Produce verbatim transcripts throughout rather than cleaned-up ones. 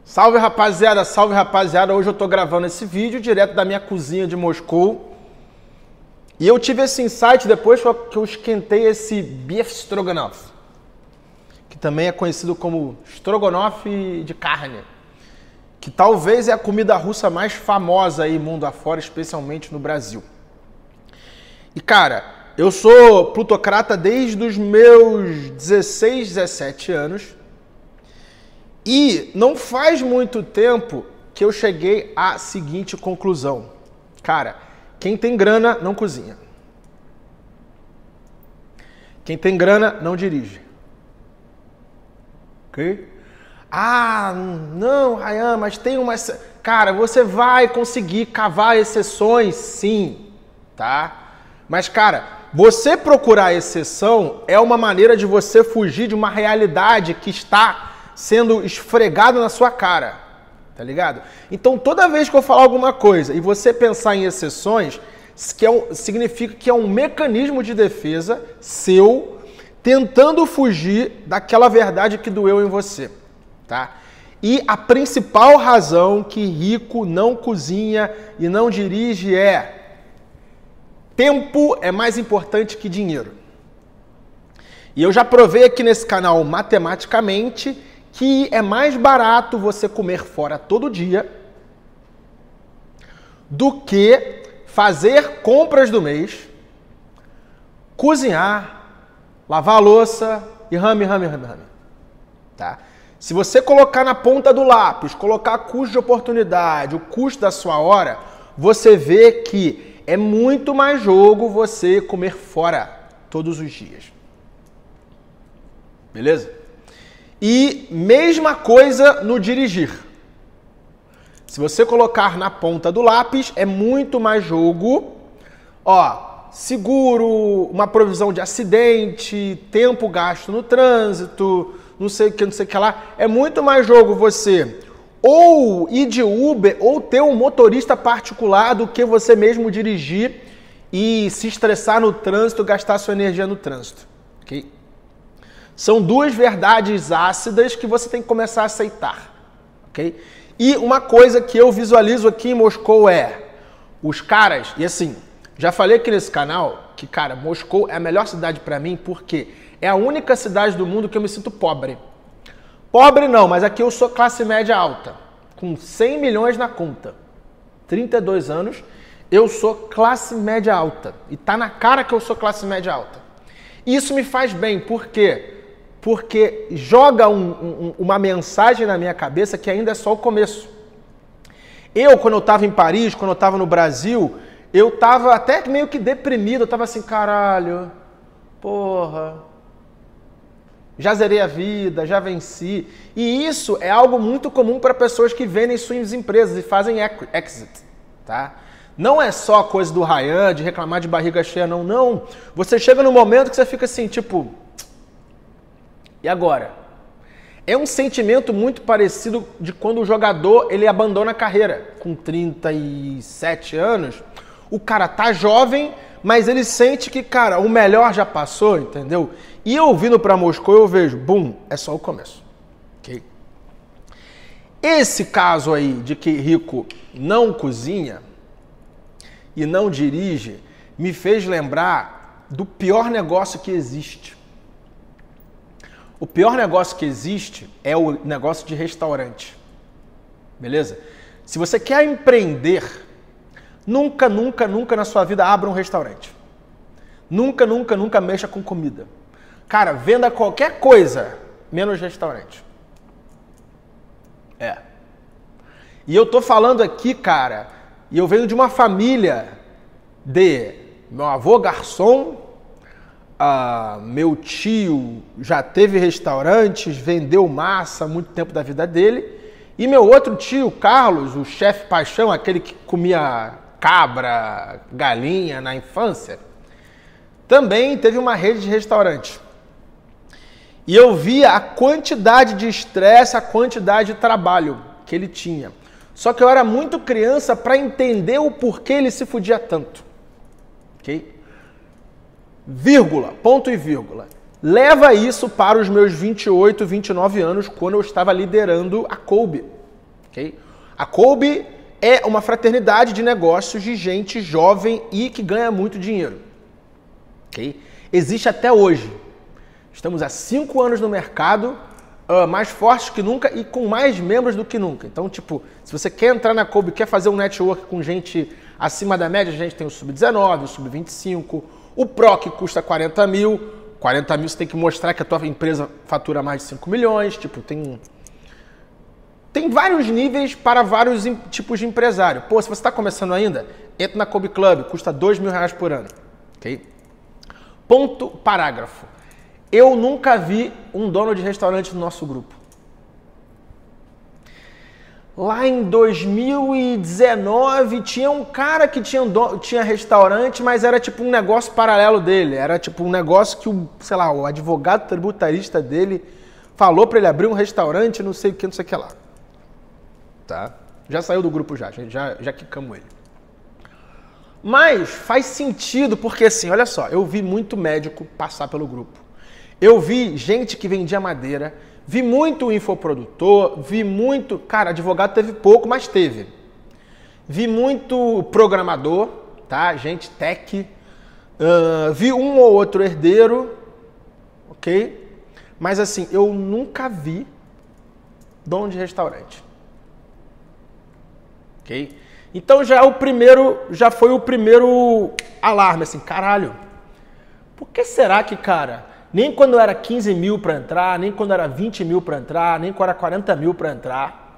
Salve rapaziada, salve rapaziada, hoje eu tô gravando esse vídeo direto da minha cozinha de Moscou e eu tive esse insight depois que eu esquentei esse beef stroganoff, que também é conhecido como strogonoff de carne, que talvez é a comida russa mais famosa aí mundo afora, especialmente no Brasil. E cara, eu sou plutocrata desde os meus dezesseis, dezessete anos. E não faz muito tempo que eu cheguei à seguinte conclusão. Cara, quem tem grana não cozinha. Quem tem grana não dirige. Ok? Ah, não, Ryan, mas tem uma... Cara, você vai conseguir cavar exceções, sim, tá? Mas, cara, você procurar exceção é uma maneira de você fugir de uma realidade que está sendo esfregado na sua cara, tá ligado? Então, toda vez que eu falar alguma coisa e você pensar em exceções, que é um, significa que é um mecanismo de defesa seu tentando fugir daquela verdade que doeu em você, tá? E a principal razão que rico não cozinha e não dirige é: tempo é mais importante que dinheiro. E eu já provei aqui nesse canal matematicamente que é mais barato você comer fora todo dia do que fazer compras do mês, cozinhar, lavar a louça e rame, rame, rame, rame. Tá? Se você colocar na ponta do lápis, colocar custo de oportunidade, o custo da sua hora, você vê que é muito mais jogo você comer fora todos os dias. Beleza? E mesma coisa no dirigir. Se você colocar na ponta do lápis, é muito mais jogo. Ó, seguro, uma provisão de acidente, tempo gasto no trânsito, não sei o que, não sei o que lá. É muito mais jogo você ou ir de Uber ou ter um motorista particular do que você mesmo dirigir e se estressar no trânsito, gastar sua energia no trânsito. Ok? São duas verdades ácidas que você tem que começar a aceitar, ok? E uma coisa que eu visualizo aqui em Moscou é os caras, e assim, já falei aqui nesse canal que, cara, Moscou é a melhor cidade pra mim porque é a única cidade do mundo que eu me sinto pobre. Pobre não, mas aqui eu sou classe média alta, com cem milhões na conta, trinta e dois anos, eu sou classe média alta, e tá na cara que eu sou classe média alta. Isso me faz bem, por quê? Porque joga um, um, uma mensagem na minha cabeça que ainda é só o começo. Eu, quando eu estava em Paris, quando eu estava no Brasil, eu estava até meio que deprimido. Eu estava assim, caralho, porra, já zerei a vida, já venci. E isso é algo muito comum para pessoas que vendem suas empresas e fazem exit, tá? Não é só coisa do Ryan, de reclamar de barriga cheia, não, não. Você chega num momento que você fica assim, tipo... E agora? É um sentimento muito parecido de quando o jogador ele abandona a carreira. Com trinta e sete anos, o cara tá jovem, mas ele sente que, cara, o melhor já passou, entendeu? E eu vindo para Moscou, eu vejo, bum, é só o começo. Okay? Esse caso aí de que rico não cozinha e não dirige, me fez lembrar do pior negócio que existe. O pior negócio que existe é o negócio de restaurante. Beleza? Se você quer empreender, nunca, nunca, nunca na sua vida abra um restaurante. Nunca, nunca, nunca mexa com comida. Cara, venda qualquer coisa, menos restaurante. É. E eu tô falando aqui, cara, e eu venho de uma família de meu avô garçom, uh, meu tio já teve restaurantes, vendeu massa há muito tempo da vida dele, e meu outro tio, Carlos, o chefe paixão, aquele que comia cabra, galinha na infância, também teve uma rede de restaurante. E eu via a quantidade de estresse, a quantidade de trabalho que ele tinha. Só que eu era muito criança para entender o porquê ele se fudia tanto. Ok? Vírgula, ponto e vírgula. Leva isso para os meus vinte e oito, vinte e nove anos, quando eu estava liderando a Kolbe. ok? A Kolbe é uma fraternidade de negócios de gente jovem e que ganha muito dinheiro, ok? Existe até hoje. Estamos há cinco anos no mercado, uh, mais fortes que nunca e com mais membros do que nunca. Então, tipo, se você quer entrar na Kolbe, quer fazer um network com gente acima da média, a gente tem o sub dezenove, o sub vinte e cinco, o Pro que custa quarenta mil. quarenta mil você tem que mostrar que a tua empresa fatura mais de cinco milhões. Tipo, tem, tem vários níveis para vários tipos de empresário. Pô, se você está começando ainda, entra na Kolbe Club, custa dois mil reais por ano. Ok? Ponto, parágrafo. Eu nunca vi um dono de restaurante no nosso grupo. Lá em dois mil e dezenove tinha um cara que tinha, do... tinha restaurante, mas era tipo um negócio paralelo dele. Era tipo um negócio que o, sei lá, o advogado tributarista dele falou para ele abrir um restaurante, não sei o que, não sei o que lá. Tá? Já saiu do grupo já, já, já quicamos ele. Mas faz sentido, porque assim, olha só, eu vi muito médico passar pelo grupo. Eu vi gente que vendia madeira, vi muito infoprodutor, vi muito... Cara, advogado teve pouco, mas teve. Vi muito programador, tá? Gente tech. Uh, vi um ou outro herdeiro, ok? Mas assim, eu nunca vi dono de restaurante. Ok? Então já é o primeiro, já foi o primeiro alarme, assim, caralho. Por que será que, cara... Nem quando era quinze mil para entrar, nem quando era vinte mil para entrar, nem quando era quarenta mil para entrar,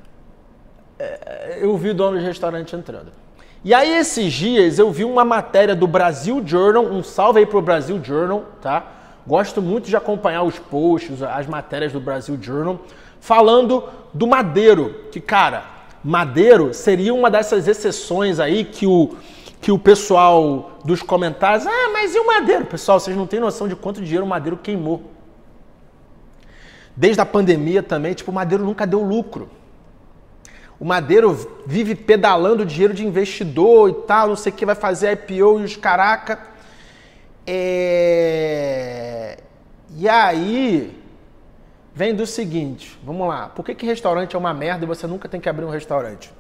eu vi o dono de restaurante entrando. E aí esses dias eu vi uma matéria do Brasil Journal, um salve aí pro Brasil Journal, tá? Gosto muito de acompanhar os posts, as matérias do Brasil Journal, falando do Madeiro, que, cara, Madeiro seria uma dessas exceções aí que o... que o pessoal dos comentários, ah, mas e o Madeiro? Pessoal, vocês não têm noção de quanto dinheiro o Madeiro queimou. Desde a pandemia também, tipo, o Madeiro nunca deu lucro. O Madeiro vive pedalando dinheiro de investidor e tal, não sei o que, vai fazer I P O e os caraca. É... E aí, vem do seguinte, vamos lá, por que que restaurante é uma merda e você nunca tem que abrir um restaurante?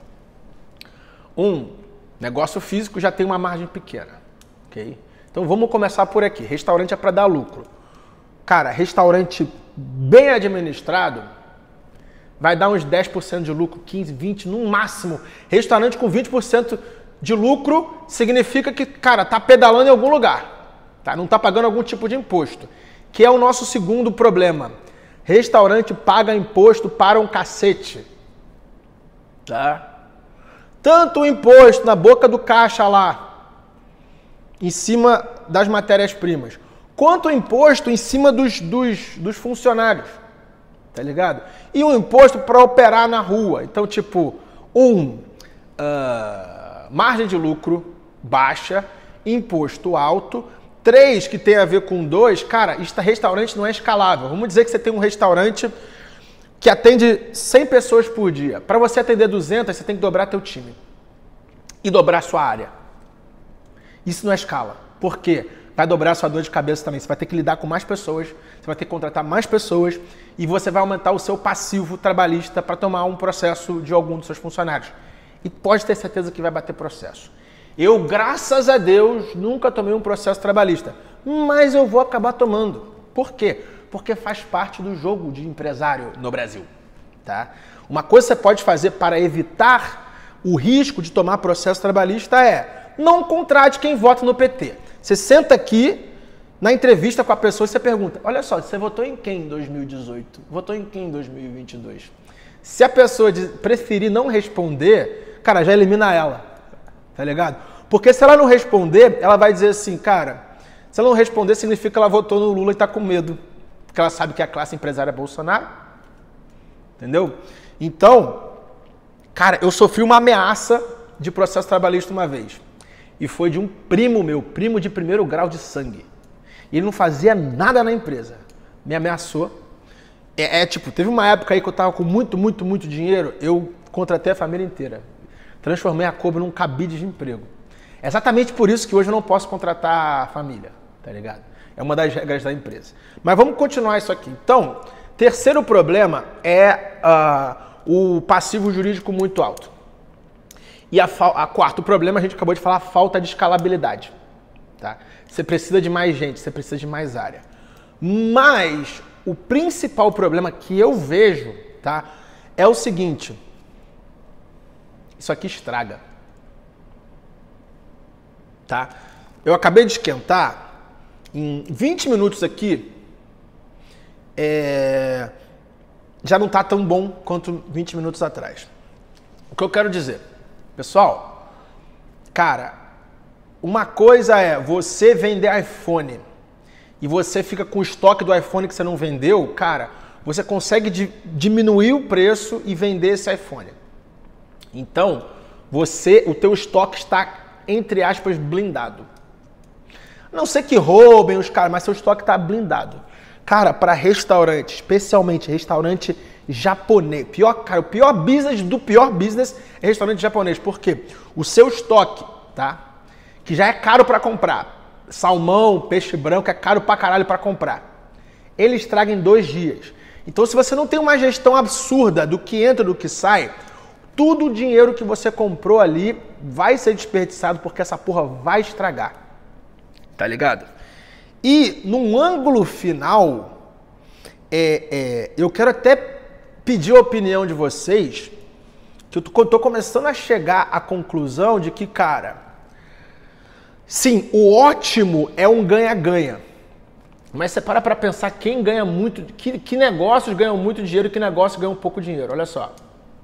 Um, negócio físico já tem uma margem pequena, ok? Então vamos começar por aqui. Restaurante é para dar lucro. Cara, restaurante bem administrado vai dar uns dez por cento de lucro, quinze, vinte no máximo. Restaurante com vinte por cento de lucro significa que, cara, tá pedalando em algum lugar, tá? Não tá pagando algum tipo de imposto, que é o nosso segundo problema. Restaurante paga imposto para um cacete, tá? Tanto o imposto na boca do caixa lá, em cima das matérias-primas, quanto o imposto em cima dos, dos, dos funcionários, tá ligado? E o imposto para operar na rua. Então, tipo, um, uh, margem de lucro baixa, imposto alto. Três, que tem a ver com dois, cara, restaurante não é escalável. Vamos dizer que você tem um restaurante que atende cem pessoas por dia. Para você atender duzentas, você tem que dobrar teu time. E dobrar sua área. Isso não é escala. Por quê? Vai dobrar sua dor de cabeça também. Você vai ter que lidar com mais pessoas, você vai ter que contratar mais pessoas e você vai aumentar o seu passivo trabalhista para tomar um processo de algum dos seus funcionários. E pode ter certeza que vai bater processo. Eu, graças a Deus, nunca tomei um processo trabalhista. Mas eu vou acabar tomando. Por quê? Porque faz parte do jogo de empresário no Brasil, tá? Uma coisa que você pode fazer para evitar o risco de tomar processo trabalhista é não contrate quem vota no P T. Você senta aqui na entrevista com a pessoa e você pergunta, olha só, você votou em quem em dois mil e dezoito? Votou em quem em dois mil e vinte e dois? Se a pessoa preferir não responder, cara, já elimina ela, tá ligado? Porque se ela não responder, ela vai dizer assim, cara, se ela não responder, significa que ela votou no Lula e tá com medo. Porque ela sabe que a classe empresária é Bolsonaro. Entendeu? Então, cara, eu sofri uma ameaça de processo trabalhista uma vez. E foi de um primo meu, primo de primeiro grau de sangue. E ele não fazia nada na empresa. Me ameaçou. É, é tipo, teve uma época aí que eu tava com muito, muito, muito dinheiro, eu contratei a família inteira. Transformei a Kolbe num cabide de emprego. É exatamente por isso que hoje eu não posso contratar a família, tá ligado? É uma das regras da empresa. Mas vamos continuar isso aqui. Então, terceiro problema é uh, o passivo jurídico muito alto. E a, a quarto problema, a gente acabou de falar, a falta de escalabilidade. Tá? Você precisa de mais gente, você precisa de mais área. Mas o principal problema que eu vejo, tá, é o seguinte: isso aqui estraga. Tá? Eu acabei de esquentar, em vinte minutos aqui, é, já não está tão bom quanto vinte minutos atrás. O que eu quero dizer? Pessoal, cara, uma coisa é você vender iPhone e você fica com o estoque do iPhone que você não vendeu, cara, você consegue di- diminuir o preço e vender esse iPhone. Então, você, o teu estoque está, entre aspas, blindado. A não ser que roubem os caras, mas seu estoque está blindado. Cara, para restaurante, especialmente restaurante japonês, pior, cara, o pior business do pior business é restaurante japonês. Por quê? O seu estoque, tá? Que já é caro para comprar. Salmão, peixe branco é caro pra caralho para comprar. Ele estraga em dois dias. Então, se você não tem uma gestão absurda do que entra e do que sai, tudo o dinheiro que você comprou ali vai ser desperdiçado porque essa porra vai estragar. Tá ligado? E num ângulo final, é, é, eu quero até pedir a opinião de vocês, que eu tô, tô começando a chegar à conclusão de que, cara, sim, o ótimo é um ganha-ganha. Mas você para pra pensar quem ganha muito, que, que negócios ganham muito dinheiro e que negócios ganham pouco dinheiro. Olha só.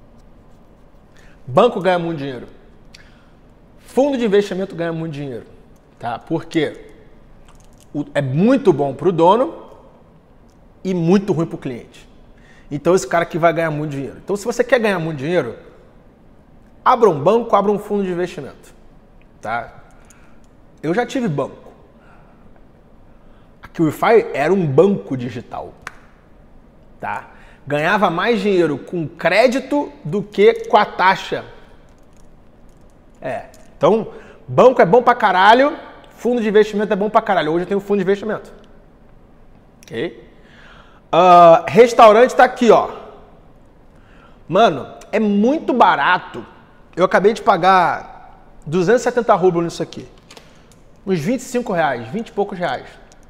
Banco ganha muito dinheiro. Fundo de investimento ganha muito dinheiro. Tá? Por quê? É muito bom para o dono e muito ruim para o cliente. Então esse cara aqui vai ganhar muito dinheiro. Então se você quer ganhar muito dinheiro, abra um banco, abra um fundo de investimento. Tá? Eu já tive banco. A QIFI era um banco digital. Tá? Ganhava mais dinheiro com crédito do que com a taxa. É. Então, banco é bom pra caralho, fundo de investimento é bom pra caralho. Hoje eu tenho fundo de investimento. Ok? Uh, restaurante tá aqui, ó. Mano, é muito barato. Eu acabei de pagar duzentos e setenta rublos nisso aqui. Uns vinte e cinco reais, vinte e poucos reais.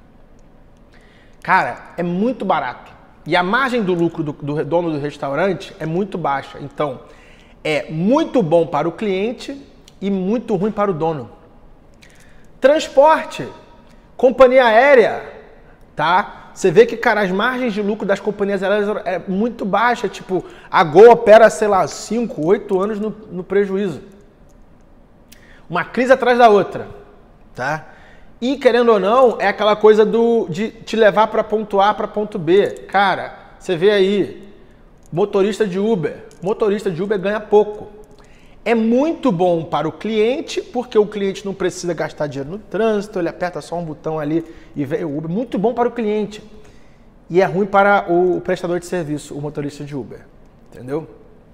Cara, é muito barato. E a margem do lucro do, do dono do restaurante é muito baixa. Então, é muito bom para o cliente e muito ruim para o dono. Transporte, companhia aérea, tá? Você vê que, cara, as margens de lucro das companhias aéreas é muito baixa. Tipo, a Gol opera, sei lá, cinco, oito anos no, no prejuízo. Uma crise atrás da outra, tá? E, querendo ou não, é aquela coisa do, de te levar para ponto A para ponto B. Cara, você vê aí, motorista de Uber. Motorista de Uber ganha pouco. É muito bom para o cliente, porque o cliente não precisa gastar dinheiro no trânsito, ele aperta só um botão ali e vem o Uber. Muito bom para o cliente. E é ruim para o prestador de serviço, o motorista de Uber. Entendeu?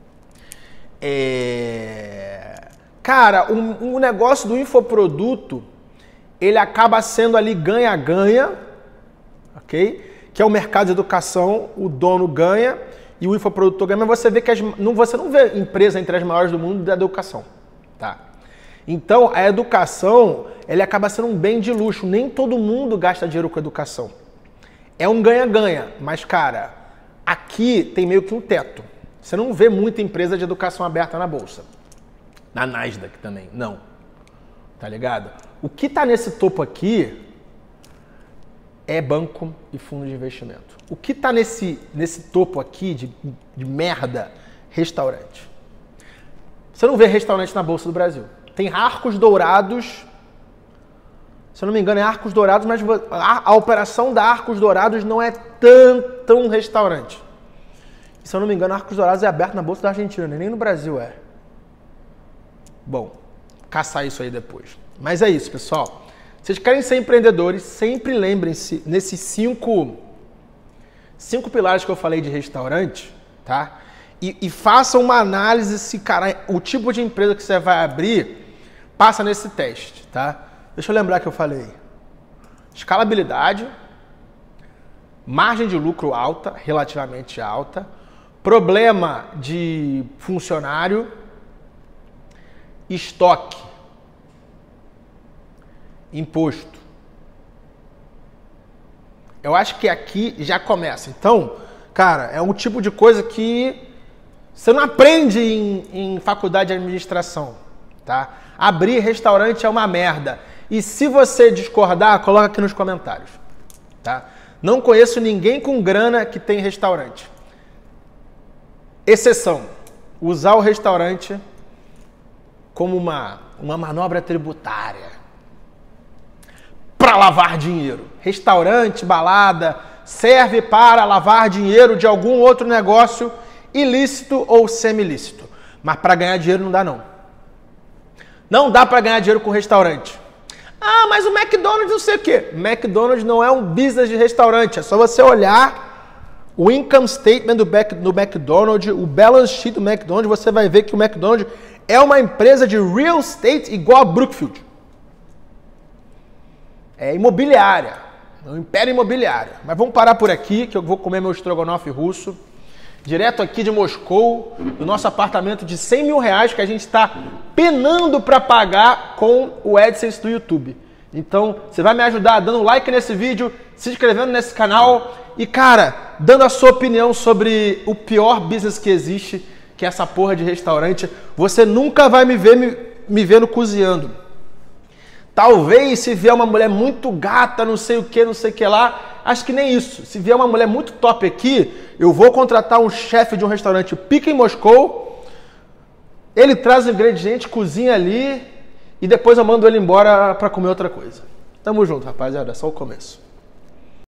É... Cara, o, o negócio do infoproduto, ele acaba sendo ali ganha-ganha, ok? Que é o mercado de educação, o dono ganha e o infoprodutor ganha, mas você vê que as, não, você não vê empresa entre as maiores do mundo da educação, tá? Então, a educação, ele acaba sendo um bem de luxo, nem todo mundo gasta dinheiro com educação. É um ganha-ganha, mas, cara, aqui tem meio que um teto. Você não vê muita empresa de educação aberta na bolsa. Na Nasdaq também, não. Tá ligado? O que tá nesse topo aqui é banco e fundo de investimento. O que tá nesse, nesse topo aqui de, de merda? Restaurante. Você não vê restaurante na Bolsa do Brasil. Tem Arcos Dourados, se eu não me engano é Arcos Dourados, mas a, a operação da Arcos Dourados não é tão, tão restaurante. Se eu não me engano, Arcos Dourados é aberto na Bolsa da Argentina, nem no Brasil é. Bom, caçar isso aí depois. Mas é isso, pessoal. Vocês querem ser empreendedores, sempre lembrem-se nesses cinco, cinco pilares que eu falei de restaurante, tá? E, e façam uma análise se, cara, o tipo de empresa que você vai abrir passa nesse teste, tá? Deixa eu lembrar que eu falei. Escalabilidade, margem de lucro alta, relativamente alta, problema de funcionário, estoque, imposto. Eu acho que aqui já começa. Então, cara, é um tipo de coisa que você não aprende em, em faculdade de administração, tá? Abrir restaurante é uma merda. E se você discordar, coloca aqui nos comentários, tá? Não conheço ninguém com grana que tem restaurante. Exceção, usar o restaurante como uma, uma manobra tributária para lavar dinheiro. Restaurante, balada, serve para lavar dinheiro de algum outro negócio ilícito ou semilícito. Mas para ganhar dinheiro não dá não. Não dá para ganhar dinheiro com restaurante. Ah, mas o McDonald's não sei o quê. McDonald's não é um business de restaurante. É só você olhar o income statement do, back, do McDonald's, o balance sheet do McDonald's, você vai ver que o McDonald's é uma empresa de real estate igual a Brookfield. É imobiliária. É um império imobiliário. Mas vamos parar por aqui, que eu vou comer meu estrogonofe russo. Direto aqui de Moscou, do nosso apartamento de cem mil reais que a gente está penando para pagar com o AdSense do YouTube. Então, você vai me ajudar dando like nesse vídeo, se inscrevendo nesse canal e, cara, dando a sua opinião sobre o pior business que existe, que é essa porra de restaurante. Você nunca vai me ver me, me vendo cozinhando. Talvez se vier uma mulher muito gata, não sei o que, não sei o que lá, acho que nem isso. Se vier uma mulher muito top aqui, eu vou contratar um chefe de um restaurante pica em Moscou, ele traz o ingrediente, cozinha ali e depois eu mando ele embora para comer outra coisa. Tamo junto, rapaziada, é só o começo.